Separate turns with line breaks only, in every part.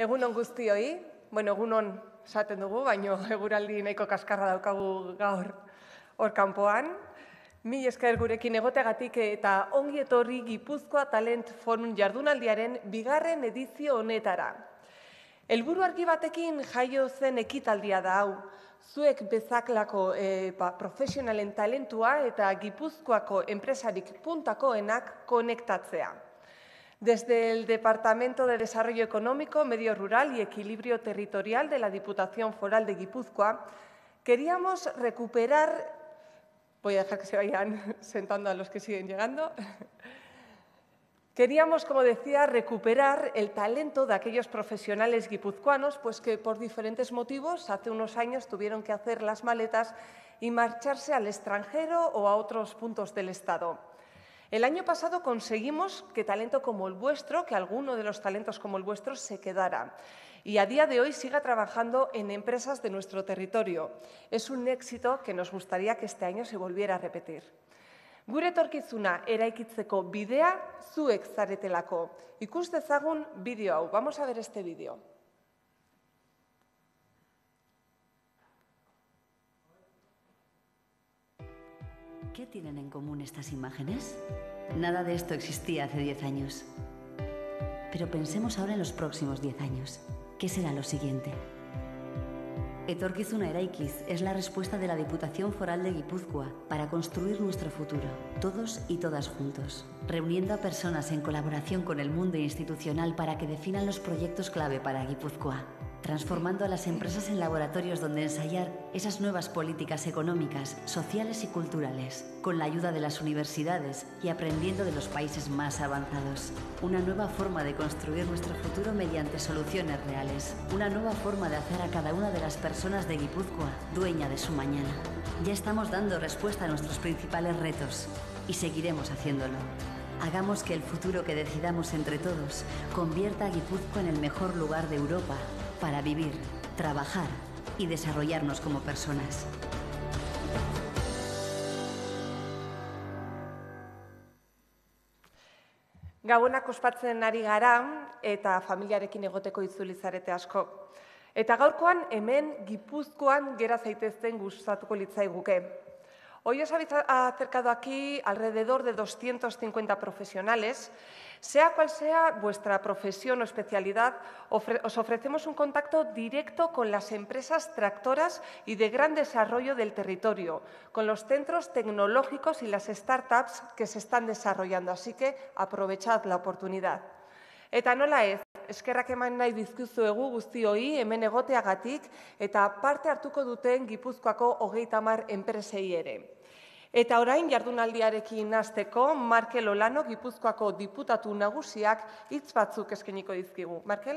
Egunon guztioi, egunon esaten dugu, baina eguraldi nahiko kaskarra daukagu gaur hor kanpoan. Mil esker gurekin egoteagatik eta ongi etorri Gipuzkoa Talent Forum jardunaldiaren bigarren edizio honetara. Helburu argi batekin jaio zen ekitaldia da hau. Zuek bezaklako profesionalen talentua eta Gipuzkoako enpresarik puntakoenak konektatzea. Desde el Departamento de Desarrollo Económico, Medio Rural y Equilibrio Territorial de la Diputación Foral de Guipúzcoa, queríamos recuperar, voy a dejar que se vayan sentando a los que siguen llegando, queríamos, como decía, recuperar el talento de aquellos profesionales guipuzcoanos, pues que por diferentes motivos hace unos años tuvieron que hacer las maletas y marcharse al extranjero o a otros puntos del Estado. El año pasado conseguimos que talento como el vuestro, que alguno de los talentos como el vuestro se quedara y a día de hoy siga trabajando en empresas de nuestro territorio. Es un éxito que nos gustaría que este año se volviera a repetir. Gure etorkizuna eraikitzeko bidea zuek zaretelako. Ikus dezagun bideo hau. Vamos a ver este vídeo.
¿Qué tienen en común estas imágenes? Nada de esto existía hace 10 años. Pero pensemos ahora en los próximos 10 años. ¿Qué será lo siguiente? Etorkizuna eraikiz es la respuesta de la Diputación Foral de Guipúzcoa para construir nuestro futuro, todos y todas juntos, reuniendo a personas en colaboración con el mundo institucional para que definan los proyectos clave para Guipúzcoa, transformando a las empresas en laboratorios donde ensayar esas nuevas políticas económicas, sociales y culturales, con la ayuda de las universidades y aprendiendo de los países más avanzados. Una nueva forma de construir nuestro futuro mediante soluciones reales. Una nueva forma de hacer a cada una de las personas de Guipúzcoa dueña de su mañana. Ya estamos dando respuesta a nuestros principales retos y seguiremos haciéndolo. Hagamos que el futuro que decidamos entre todos convierta a Guipúzcoa en el mejor lugar de Europa para vivir, trabajar y desarrollarnos como personas.
Gabonak ospatzen ari gara eta familiarekin egoteko itzuli zarete asko. Eta gaurkoan hemen Gipuzkoan gera zaitezten gustatuko litzaiguke. Hoy os habéis acercado aquí alrededor de 250 profesionales. Sea cual sea vuestra profesión o especialidad, os ofrecemos un contacto directo con las empresas tractoras y de gran desarrollo del territorio, con los centros tecnológicos y las startups que se están desarrollando. Así que aprovechad la oportunidad. Eta nola ez, eskerrak eman nahi dizkizuegu guztioi hemen egoteagatik eta parte hartuko duten Gipuzkoako 30 enpresei ere. Eta orain jardunaldiarekin hasteko Markel Olano Gipuzkoako diputatu nagusiak hitz batzuk eskainiko dizkigu. Markel?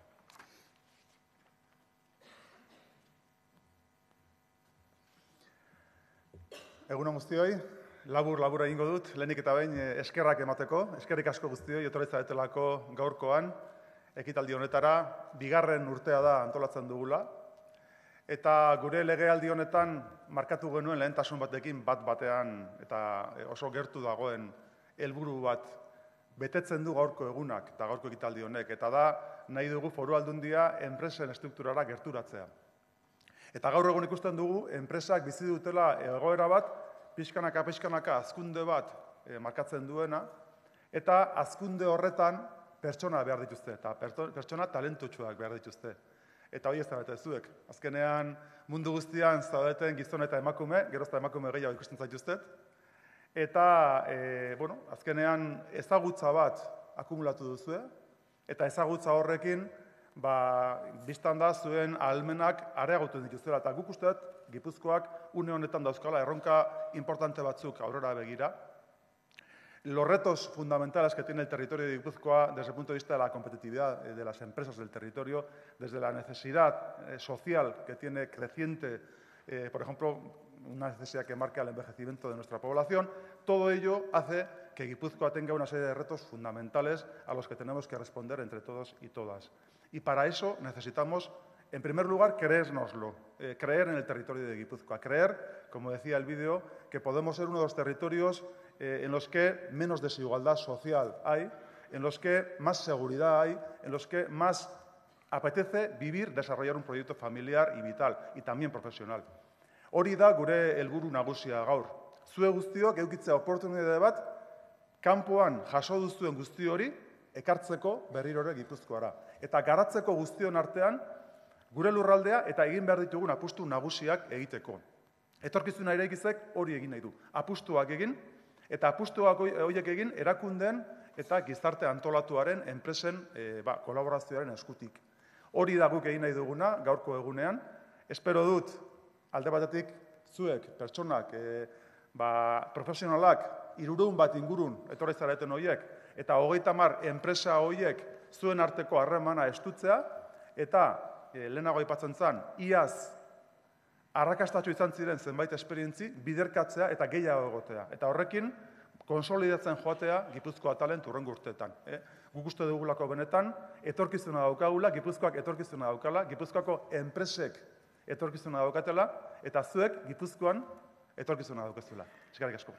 Egunon guztioi, labur egingo dut, lehenik eta behin eskerrak emateko, eskerrik asko guztioi, etorri zaretelako gaurkoan, ekitaldi honetara, bigarren urtea da antolatzen dugula, eta gure legealdi honetan markatu genuen lehentasun batekin bat-batean eta oso gertu dagoen helburu bat betetzen du gaurko egunak eta gaurko ekitaldi honek, eta da nahi dugu Foru Aldundia enpresen estrukturara gerturatzea. Eta gaur egun ikusten dugu, enpresak bizi dutela egoera bat, pixkanaka hazkunde bat markatzen duena, eta hazkunde horretan pertsona behar dituzte, eta pertsona talentutsuak behar dituzte. Eta hori ez da bete zuek. Azkenean mundu guztian zaudeten gizon eta emakume, gerozta emakume gehiago ikusten zaituztet, eta azkenean ezagutza bat akumulatu duzue, eta ezagutza horrekin biztan da zuen ahalmenak areagotu dituzela. Eta guk uste dut, Gipuzkoak une honetan dauzkala erronka importante batzuk aurrera begira. Los retos fundamentales que tiene el territorio de Guipúzcoa desde el punto de vista de la competitividad de las empresas del territorio, desde la necesidad social que tiene creciente, por ejemplo, una necesidad que marca el envejecimiento de nuestra población, todo ello hace que Guipúzcoa tenga una serie de retos fundamentales a los que tenemos que responder entre todos y todas. Y para eso necesitamos, en primer lugar, creérnoslo, creer en el territorio de Guipúzcoa, creer, como decía el vídeo, que podemos ser uno de los territorios en los que menos desigualdad social hay, en los que más seguridad hay, en los que más apetece vivir, desarrollar un proyecto familiar y vital, y también profesional. Hori da gure helburu nagusia gaur. Zue guztiok edukitzea oportunitate bat, kanpoan jaso duzuen guzti hori, ekartzeko berrirore Gipuzkoara. Eta garatzeko guztion artean, gure lurraldea eta egin behar ditugun apustu nagusiak egiteko. Etorkizuna eraikizek hori egin nahi du. Apustuak egin, eta apustuak horiek egin erakundeen eta gizarte antolatuaren enpresen kolaborazioaren eskutik. Hori da guk egin nahi duguna gaurko egunean. Espero dut, alde batetik, zuek, pertsonak, profesionalak, 300 bat ingurun etorri zareten horiek, eta 30 enpresa horiek zuen arteko harremana estutzea, eta lehenago aipatzen zen, iaz arrakastatxo izan ziren zenbait esperientzi, biderkatzea eta gehiago egotea. Eta horrekin, konsolidatzen joatea Gipuzkoa atalen hurrengo urteetan. Guk uste dugulako benetan, etorkizuna daukagula, Gipuzkoak etorkizuna daukala, Gipuzkoako enpresek etorkizuna daukatela, eta zuek Gipuzkoan etorkizuna daukazuela. Eskerrik asko.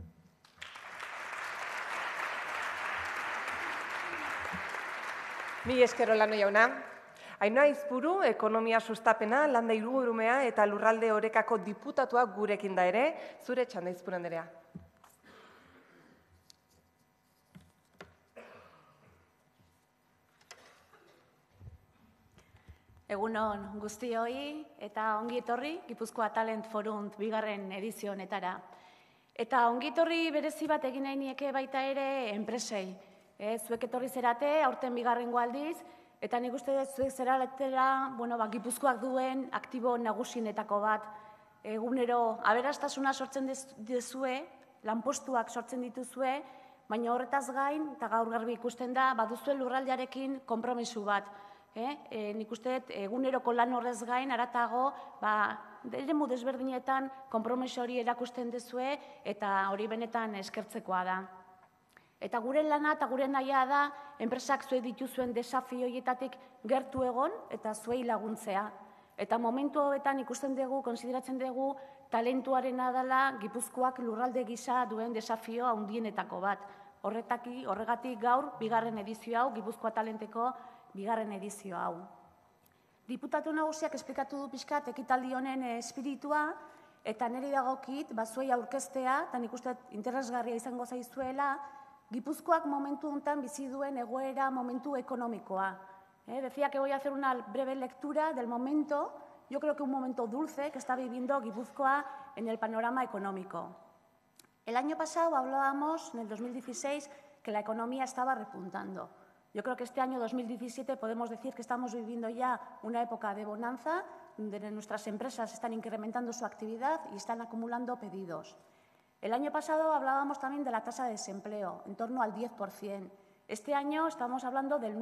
Mila esker Olano jauna. Ainhoa Aizpuru, ekonomia sustapena, landa hirigurumea eta lurralde orekako diputatuak gurekin da ere, zure txanda Aizpuru andrea.
Egunon guztioi eta ongi etorri Gipuzkoa Talent Forum 2. edizio honetara. Eta ongi etorri berezi bat egin nahi nieke baita ere enpresei. Zuek etorri zerate, aurten 2. aldiz, eta nik uste dut zuek zeraletela, Gipuzkoak duen aktibo nagusienetako bat. Egunero aberastasuna sortzen duzue, lanpostuak sortzen dituzue, baina horretaz gain, eta gaur garbi ikusten da, baduzue lurraldearekin konpromisu bat. Nik uste dut eguneroko lan horrez gain, aratago, eremu desberdinetan konpromiso hori erakusten duzue, eta hori benetan eskertzekoa da. Eta gure lana eta gure nahia da, enpresak zuek dituzuen desafio horietatik gertu egon eta zuei laguntzea. Eta momentu hauetan ikusten dugu, konsideratzen dugu, talentuarena dela Gipuzkoak lurralde gisa duen desafio handienetako bat. Horregatik gaur, 2. edizio hau, Gipuzkoa Talenteko 2. edizio hau. Diputatu nagusiak esplikatu du pixkat ekitaldi honen espiritua, eta niri dagokit, zuei aurkeztea, eta nik uste interesgarria izango zaizuela, Gipuzkoak momentu honetan bizi duen egoera momentu ekonomikoa. Decía que voy a hacer una breve lectura del momento, yo creo que un momento dulce que está viviendo Gipuzkoa en el panorama económico. El año pasado hablábamos, en el 2016, que la economía estaba repuntando. Yo creo que este año 2017 podemos decir que estamos viviendo ya una época de bonanza, donde nuestras empresas están incrementando su actividad y están acumulando pedidos. El año pasado hablábamos también de la tasa de desempleo, en torno al 10%. Este año estamos hablando del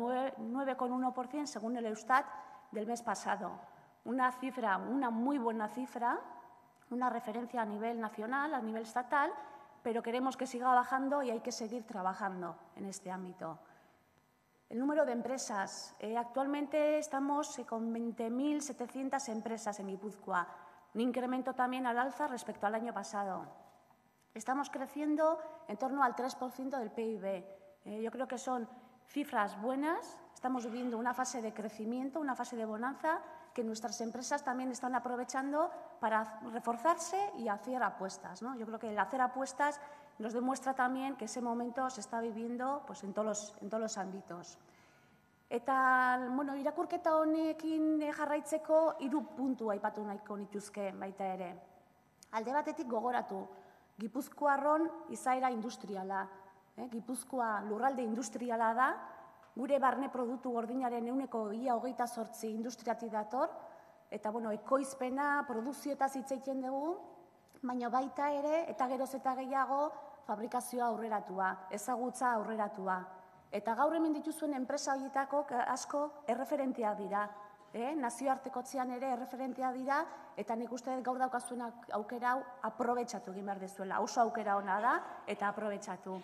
9,1% según el Eustat del mes pasado. Una cifra, una muy buena cifra, una referencia a nivel nacional, a nivel estatal, pero queremos que siga bajando y hay que seguir trabajando en este ámbito. El número de empresas. Actualmente estamos con 20.700 empresas en Gipuzkoa, un incremento también al alza respecto al año pasado. Estamos creciendo en torno al 3% del PIB. Yo creo que son cifras buenas. Estamos viviendo una fase de crecimiento, una fase de bonanza que nuestras empresas también están aprovechando para reforzarse y hacer apuestas, ¿no? Yo creo que el hacer apuestas nos demuestra también que ese momento se está viviendo pues, en todos los ámbitos. Eta, irakurketa honekin jarraitzeko 3 puntu aipatu nahiko nituzke baita ere. Alde batetik gogoratu, Gipuzkoarron izaera industriala. Gipuzkoa lurralde industriala da, gure barne produktu gordinaren 28% industriatik dator, eta ekoizpena, produzioetaz hitz egiten dugu, baina baita ere, eta geroz eta gehiago, fabrikazioa aurreratua, ezagutza aurreratua. Eta gaur hemen dituzuen enpresa horietako asko erreferentea dira. Nazioartekotzean ere erreferentea dira, eta nik uste gaur daukazuen aukera hau aprobetxatu egin behar dezuela. Oso aukera ona da, eta aprobetxatu.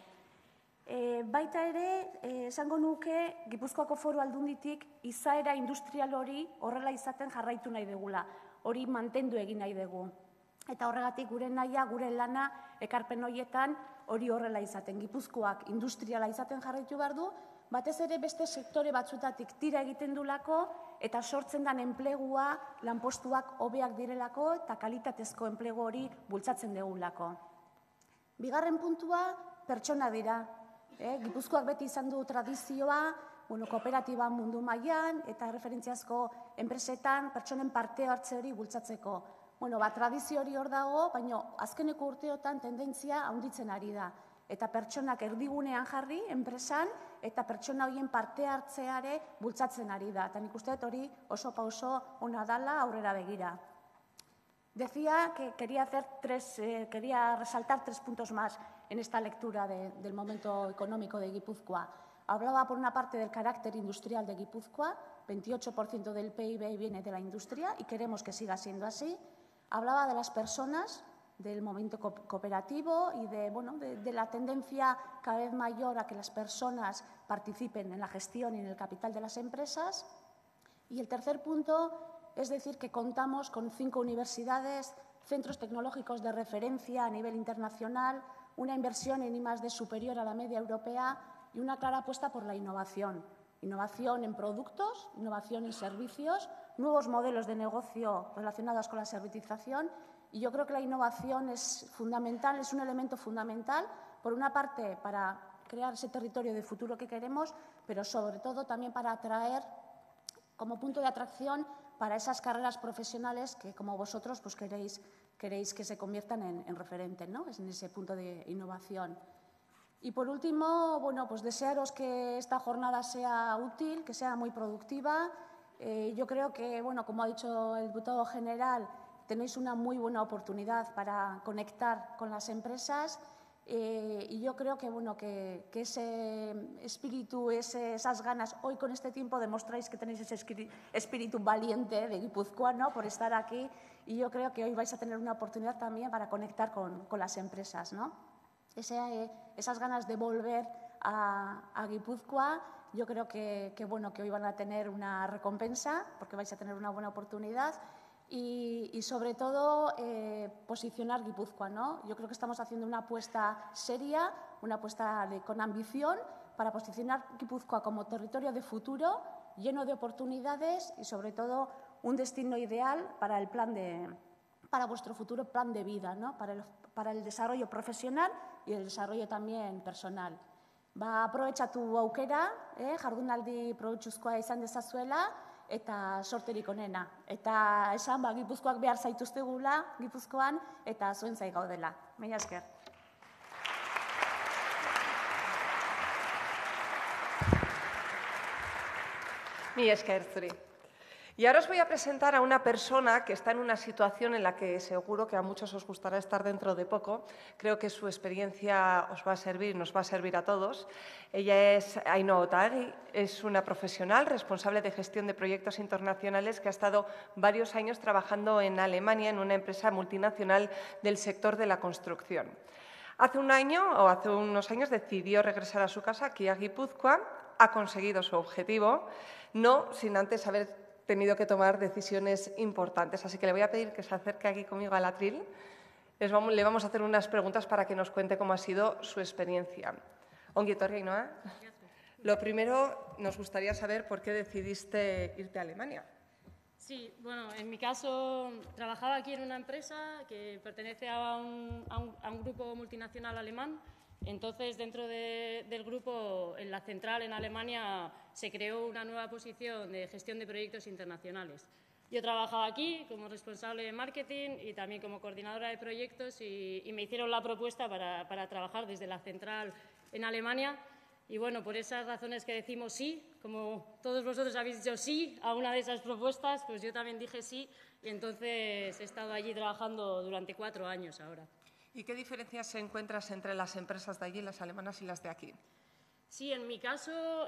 Baita ere, esango nuke, Gipuzkoako Foru Aldunditik izaera industrial hori horrela izaten jarraitu nahi dugula. Hori mantendu egin nahi dugu. Eta horregatik gure nahia, gure lana, ekarpen horietan hori horrela izaten. Gipuzkoak industriala izaten jarraitu behar du, batez ere beste sektore batzutatik tira egiten dulako eta sortzen den enplegua, lanpostuak hobeak direlako eta kalitatezko enplegu hori bultzatzen degulako. Bigarren puntua, pertsona dira. Gipuzkoak beti izan du tradizioa, kooperatiba mundu mailan eta referentziazko enpresetan pertsonen parte hartze hori bultzatzeko. Tradizio hori hor dago, baina azkeneko urteotan tendentzia handitzen ari da. Eta pertsonak erdigunean jarri, enpresan, eta pertsona horien parte hartzeare bultzatzen ari da. Eta nik uste dut hori oso pauso ona dala aurrera begira. Decía que quería resaltar 3 puntos más en esta lectura del momento económico de Guipúzcoa. Hablaba por una parte del carácter industrial de Guipúzcoa, 28% del PIB viene de la industria y queremos que siga siendo así. Hablaba de las personas, del momento cooperativo y de la tendencia cada vez mayor a que las personas participen en la gestión y en el capital de las empresas. Y el tercer punto es decir que contamos con 5 universidades, centros tecnológicos de referencia a nivel internacional, una inversión en I+D superior a la media europea y una clara apuesta por la innovación. Innovación en productos, innovación en servicios, nuevos modelos de negocio relacionados con la servitización. Y yo creo que la innovación es fundamental, es un elemento fundamental, por una parte, para crear ese territorio de futuro que queremos, pero sobre todo también para atraer como punto de atracción para esas carreras profesionales que, como vosotros, pues queréis que se conviertan en referente, ¿no? Es en ese punto de innovación. Y por último, pues desearos que esta jornada sea útil, que sea muy productiva. Yo creo que, como ha dicho el diputado general, tenéis una muy buena oportunidad para conectar con las empresas y yo creo que ese espíritu, esas ganas, hoy con este tiempo demostráis que tenéis ese espíritu valiente de Guipúzcoa, ¿no?, por estar aquí, y yo creo que hoy vais a tener una oportunidad también para conectar con las empresas, ¿no? Esas ganas de volver a Guipúzcoa, yo creo que hoy van a tener una recompensa porque vais a tener una buena oportunidad. Y sobre todo, posicionar Guipúzcoa, ¿no? Yo creo que estamos haciendo una apuesta seria, una apuesta con ambición para posicionar Guipúzcoa como territorio de futuro, lleno de oportunidades y, sobre todo, un destino ideal para vuestro futuro plan de vida, ¿no? Para el desarrollo profesional y el desarrollo también personal. Aprobetxatu aukera, jardunaldi probetxuzkoa izan dezazuela, eta sorterik onena. Eta esan, Gipuzkoak behar zaituztegula, Gipuzkoan, eta zuen zai gaudela. Mila esker.
Mila esker zuri. Y ahora os voy a presentar a una persona que está en una situación en la que seguro que a muchos os gustará estar dentro de poco. Creo que su experiencia os va a servir, nos va a servir a todos. Ella es Ainhoa Otaegi, es una profesional responsable de gestión de proyectos internacionales que ha estado varios años trabajando en Alemania en una empresa multinacional del sector de la construcción. Hace unos años decidió regresar a su casa, aquí a Guipúzcoa, ha conseguido su objetivo, no sin antes haber tenido que tomar decisiones importantes. Así que le voy a pedir que se acerque aquí conmigo al atril. Le vamos a hacer unas preguntas para que nos cuente cómo ha sido su experiencia. Ongi etorri, Ainhoa. Lo primero, nos gustaría saber por qué decidiste irte a Alemania.
Sí, bueno, en mi caso trabajaba aquí en una empresa que pertenece a un grupo multinacional alemán. Entonces, dentro del grupo, en la central en Alemania, se creó una nueva posición de gestión de proyectos internacionales. Yo trabajaba aquí como responsable de marketing y también como coordinadora de proyectos y me hicieron la propuesta para trabajar desde la central en Alemania. Y bueno, por esas razones que decimos sí, como todos vosotros habéis dicho sí a una de esas propuestas, pues yo también dije sí y entonces he estado allí trabajando durante 4 años ahora.
¿Y qué diferencias encuentras entre las empresas de allí, las alemanas y las de aquí?
Sí, en mi caso,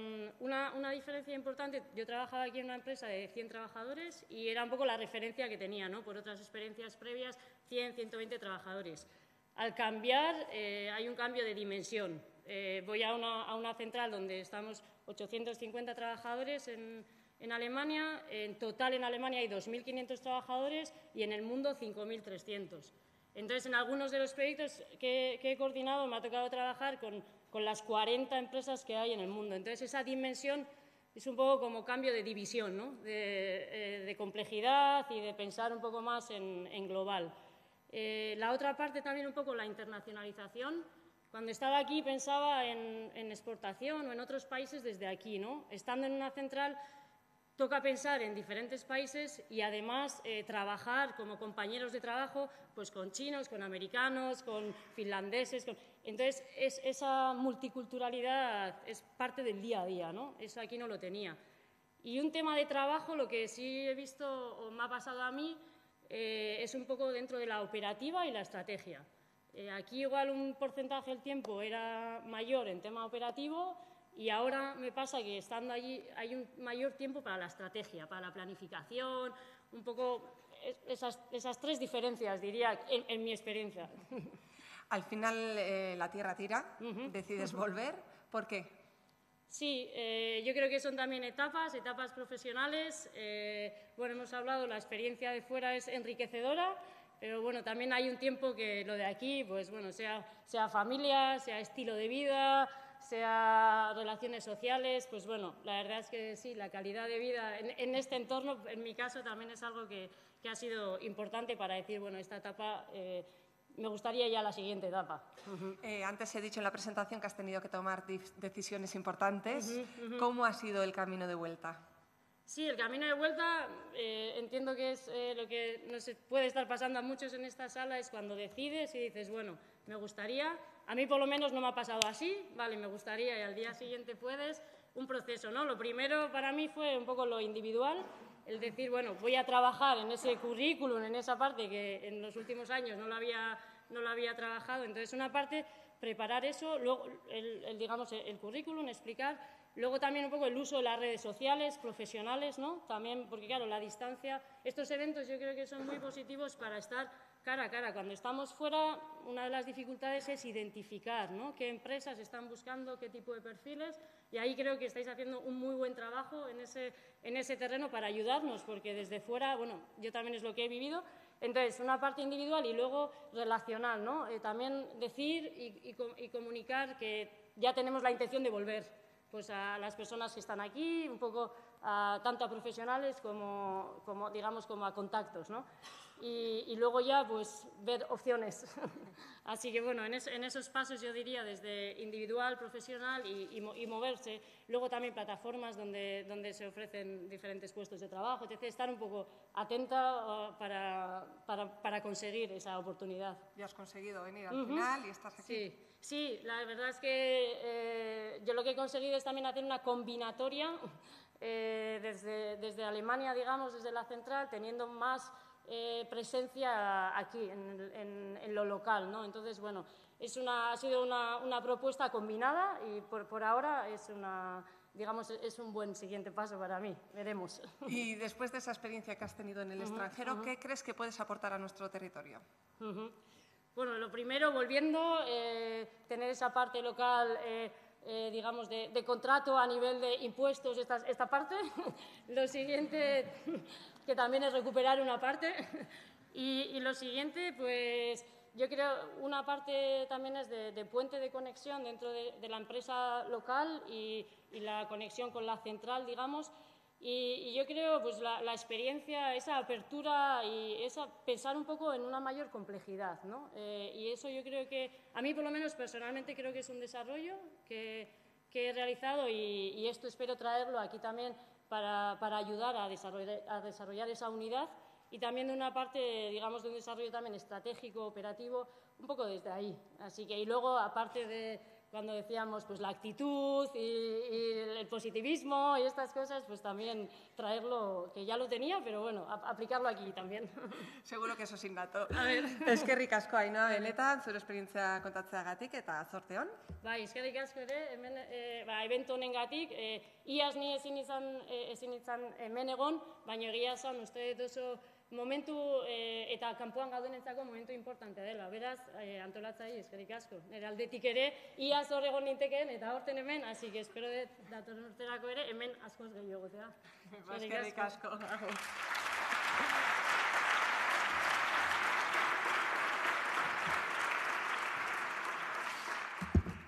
una diferencia importante, yo trabajaba aquí en una empresa de 100 trabajadores y era un poco la referencia que tenía, ¿no? Por otras experiencias previas, 100, 120 trabajadores. Al cambiar, hay un cambio de dimensión. Voy a una central donde estamos 850 trabajadores en Alemania. En total en Alemania hay 2.500 trabajadores y en el mundo 5.300. Entonces, en algunos de los proyectos que he coordinado me ha tocado trabajar con las 40 empresas que hay en el mundo. Entonces, esa dimensión es un poco como cambio de división, ¿no? de complejidad y de pensar un poco más en global. La otra parte también un poco la internacionalización. Cuando estaba aquí pensaba en exportación o en otros países desde aquí, ¿no? Estando en una central toca pensar en diferentes países y además trabajar como compañeros de trabajo pues con chinos, con americanos, con finlandeses. Entonces, esa multiculturalidad es parte del día a día, ¿no? Eso aquí no lo tenía. Y un tema de trabajo, lo que sí he visto o me ha pasado a mí, es un poco dentro de la operativa y la estrategia. Aquí igual un porcentaje del tiempo era mayor en tema operativo y ahora me pasa que estando allí hay un mayor tiempo para la estrategia, para la planificación, un poco esas tres diferencias, diría, en mi experiencia.
Al final la tierra tira, decides volver. ¿Por qué?
Sí, yo creo que son también etapas profesionales. Bueno, hemos hablado, la experiencia de fuera es enriquecedora, pero bueno, también hay un tiempo que lo de aquí, pues bueno, sea familia, sea estilo de vida, sea relaciones sociales, pues bueno, la verdad es que sí, la calidad de vida en este entorno, en mi caso, también es algo que ha sido importante para decir, bueno, esta etapa, me gustaría ya la siguiente etapa.
Antes he dicho en la presentación que has tenido que tomar decisiones importantes. ¿Cómo ha sido el camino de vuelta?
Sí, el camino de vuelta, entiendo que es lo que nos puede estar pasando a muchos en esta sala, es cuando decides y dices, bueno, me gustaría, a mí por lo menos no me ha pasado así, vale, me gustaría y al día siguiente puedes, un proceso, ¿no? Lo primero para mí fue un poco lo individual, el decir, bueno, voy a trabajar en ese currículum, en esa parte que en los últimos años no lo había trabajado, entonces una parte, preparar eso, luego digamos, el currículum, explicar. Luego también un poco el uso de las redes sociales, profesionales, ¿no? También, porque claro, la distancia, estos eventos yo creo que son muy positivos para estar cara a cara. Cuando estamos fuera, una de las dificultades es identificar, ¿no? Qué empresas están buscando, qué tipo de perfiles, y ahí creo que estáis haciendo un muy buen trabajo en ese terreno para ayudarnos, porque desde fuera, bueno, yo también es lo que he vivido. Entonces, una parte individual y luego relacional, ¿no? También decir y comunicar que ya tenemos la intención de volver. Pues a las personas que están aquí, un poco tanto a profesionales como digamos, como a contactos, ¿no? Y luego ya, pues, ver opciones. Así que, bueno, en esos pasos yo diría desde individual, profesional y moverse. Luego también plataformas donde se ofrecen diferentes puestos de trabajo, etc. Estar un poco atenta para conseguir esa oportunidad.
Ya has conseguido venir al final y estás aquí.
Sí, la verdad es que yo lo que he conseguido es también hacer una combinatoria desde Alemania, digamos, desde la central, teniendo más presencia aquí, en lo local, ¿no? Entonces, bueno, ha sido una propuesta combinada y por ahora digamos, es un buen siguiente paso para mí, veremos.
Y después de esa experiencia que has tenido en el extranjero, ¿qué crees que puedes aportar a nuestro territorio?
Bueno, lo primero, volviendo, tener esa parte local, digamos, de contrato a nivel de impuestos, esta parte. Lo siguiente, que también es recuperar una parte. Y lo siguiente, pues, yo creo, una parte también es de puente de conexión dentro de la empresa local y la conexión con la central, digamos. Y yo creo, pues, la experiencia, esa apertura y pensar un poco en una mayor complejidad, ¿no? Y eso yo creo que, a mí por lo menos personalmente creo que es un desarrollo que he realizado y esto espero traerlo aquí también para ayudar a desarrollar esa unidad y también de una parte, digamos, de un desarrollo también estratégico, operativo, un poco desde ahí. Así que, y luego, aparte de cuando decíamos pues la actitud y el positivismo y estas cosas, pues también traerlo, que ya lo tenía, pero bueno, aplicarlo aquí también.
Seguro que eso es innato. Eskerrik asko, Ainhoa Benetan, zure esperientzia kontatzeagatik eta zorteon.
Bai, eskerrik asko ere, hemen evento honengatik, iaz ni ezin izan hemen egon, baina egia esan uste dut oso momentu eta kanpoan gaudenentzako momentu importantea dela. Beraz, antolatzaile eskerrik asko. Nire aldetik ere, iaz hor egon nintekeen eta horten hemen, hasi que espero dut datorren urterako ere, hemen askoz gehiago egotea.
Eskerrik asko.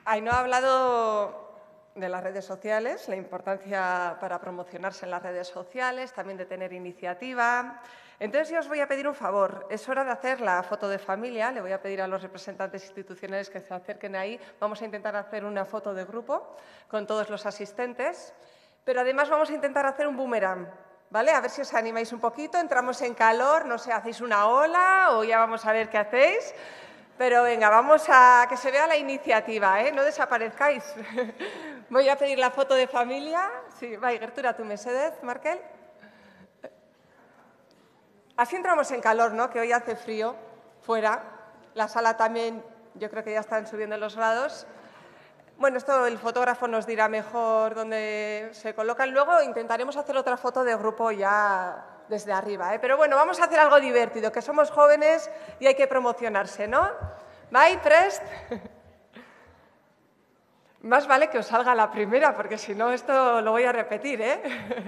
Ainhoa ha hablado de las redes sociales, la importancia para promocionarse en las redes sociales, también de tener iniciativa. Entonces, yo os voy a pedir un favor. Es hora de hacer la foto de familia. Le voy a pedir a los representantes institucionales que se acerquen ahí. Vamos a intentar hacer una foto de grupo con todos los asistentes. Pero además vamos a intentar hacer un boomerang, ¿vale? A ver si os animáis un poquito. Entramos en calor, no sé, hacéis una ola o ya vamos a ver qué hacéis. Pero venga, vamos a que se vea la iniciativa, ¿eh? No desaparezcáis. Voy a pedir la foto de familia. Sí, vai, Gertura, tú mesedez, Markel. Así entramos en calor, ¿no? Que hoy hace frío fuera. La sala también, yo creo que ya están subiendo los grados. Bueno, esto el fotógrafo nos dirá mejor dónde se colocan. Luego intentaremos hacer otra foto de grupo ya desde arriba, ¿eh? Pero bueno, vamos a hacer algo divertido, que somos jóvenes y hay que promocionarse, ¿no? Vai, prest. Más vale que os salga la primera, porque si no, esto lo voy a repetir, ¿eh?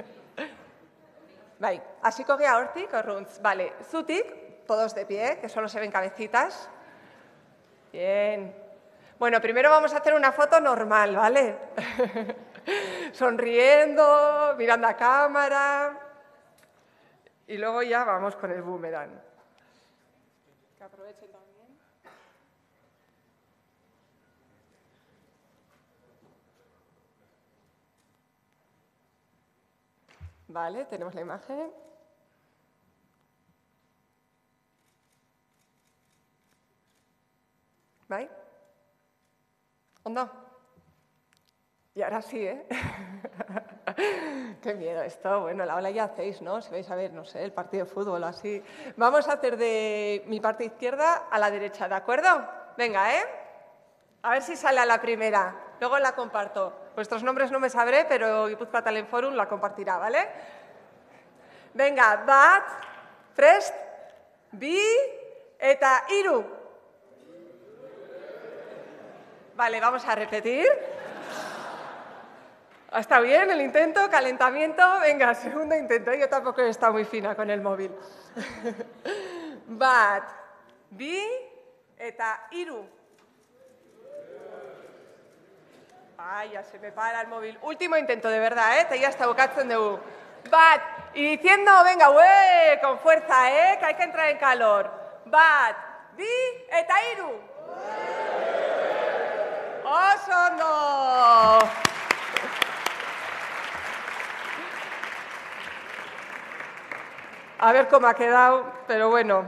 Vai, hasiko gea hortik, orruntz. Vale, zutik, todos de pie, que solo se ven cabecitas. Bien. Bueno, primero vamos a hacer una foto normal, ¿vale? Sonriendo, mirando a cámara. Y luego ya vamos con el boomerang. Que aprovechen también. Vale, tenemos la imagen. ¿Vale? ¿Ondo? Y ahora sí, ¿eh? Qué miedo esto. Bueno, la ola ya hacéis, ¿no? Si vais a ver, no sé, el partido de fútbol así. Vamos a hacer de mi parte izquierda a la derecha, ¿de acuerdo? Venga, ¿eh? A ver si sale a la primera. Luego la comparto. Vuestros nombres no me sabré, pero Gipuzkoa Talent Forum la compartirá, ¿vale? Venga, bat, prest, bi, eta hiru. Vale, vamos a repetir. ¿Está bien el intento? ¿Calentamiento? Venga, segundo intento. Yo tampoco he estado muy fina con el móvil. Bat, bi, eta hiru. Ay, ya se me para el móvil. Último intento, de verdad, ¿eh? Te ya está bukatzen dugu. Bat, y diciendo, venga, güey, con fuerza, ¿eh? Que hay que entrar en calor. Bat, bi, eta hiru. ¡Oso ondo! A ver cómo ha quedado, pero bueno.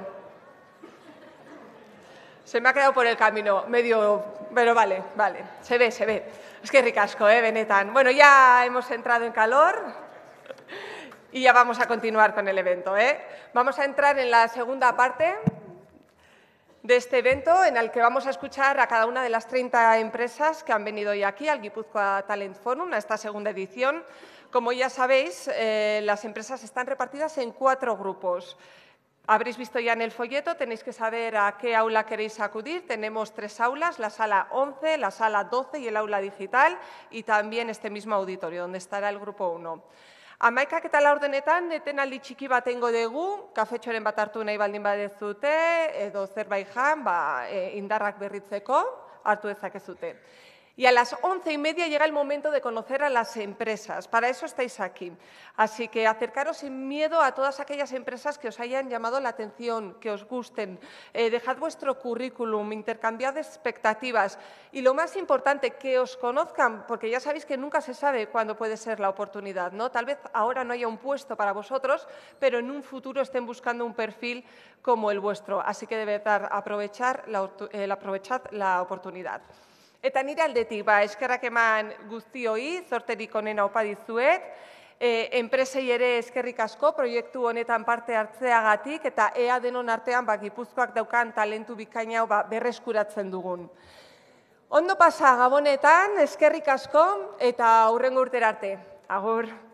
Se me ha quedado por el camino, medio... Pero vale, vale. Se ve, se ve. Es que ricasco, benetan. Bueno, ya hemos entrado en calor y ya vamos a continuar con el evento, Vamos a entrar en la segunda parte de este evento, en el que vamos a escuchar a cada una de las 30 empresas que han venido hoy aquí, al Gipuzkoa Talent Forum, a esta segunda edición. Como ya sabéis, las empresas están repartidas en 4 grupos. Habréis visto ya en el folleto, tenéis que saber a qué aula queréis acudir. Tenemos 3 aulas, la sala 11, la sala 12 y el aula digital, y también este mismo auditorio, donde estará el grupo 1. 11:00 etenaldi txiki bat egingo dugu, kafetxoren bat hartu nahi baldin badezute, edo zerbait jan, indarrak berritzeko, hartu dezakezute. Y a las 11:30 llega el momento de conocer a las empresas. Para eso estáis aquí. Así que acercaros sin miedo a todas aquellas empresas que os hayan llamado la atención, que os gusten. Dejad vuestro currículum, intercambiad expectativas. Y lo más importante, que os conozcan, porque ya sabéis que nunca se sabe cuándo puede ser la oportunidad, ¿no? Tal vez ahora no haya un puesto para vosotros, pero en un futuro estén buscando un perfil como el vuestro. Así que debed aprovechar la oportunidad. Eta nire aldetik, eskerrak eman guztioi, zorterik onena opa dizuet, enpresei ere eskerrik asko proiektu honetan parte hartzeagatik, eta ea denon artean Gipuzkoak daukan talentu bikaina hau berreskuratzen dugun. Ondo pasa Gabonetan, eskerrik asko, eta hurrengo urtera arte. Agur.